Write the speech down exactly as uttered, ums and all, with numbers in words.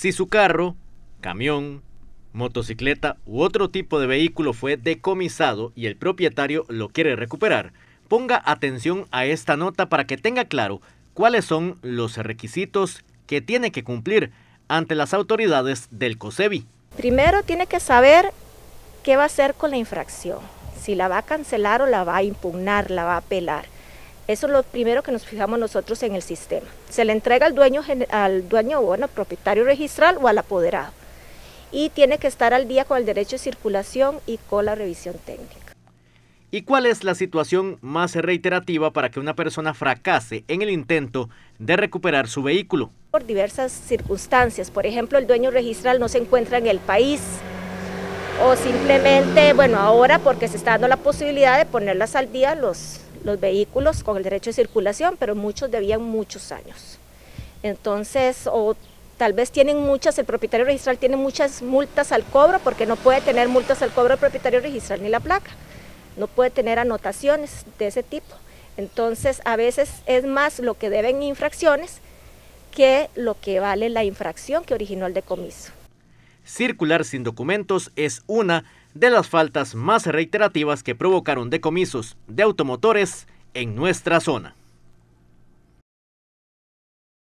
Si su carro, camión, motocicleta u otro tipo de vehículo fue decomisado y el propietario lo quiere recuperar, ponga atención a esta nota para que tenga claro cuáles son los requisitos que tiene que cumplir ante las autoridades del COSEBI. Primero tiene que saber qué va a hacer con la infracción, si la va a cancelar o la va a impugnar, la va a apelar. Eso es lo primero que nos fijamos nosotros en el sistema. Se le entrega al dueño, al dueño, bueno, propietario registral o al apoderado. Y tiene que estar al día con el derecho de circulación y con la revisión técnica. ¿Y cuál es la situación más reiterativa para que una persona fracase en el intento de recuperar su vehículo? Por diversas circunstancias, por ejemplo, el dueño registral no se encuentra en el país, o simplemente, bueno, ahora porque se está dando la posibilidad de ponerlas al día los, los vehículos con el derecho de circulación, pero muchos debían muchos años. Entonces, o tal vez tienen muchas, el propietario registral tiene muchas multas al cobro, porque no puede tener multas al cobro el propietario registral ni la placa, no puede tener anotaciones de ese tipo. Entonces, a veces es más lo que deben infracciones que lo que vale la infracción que originó el decomiso. Circular sin documentos es una de las faltas más reiterativas que provocaron decomisos de automotores en nuestra zona.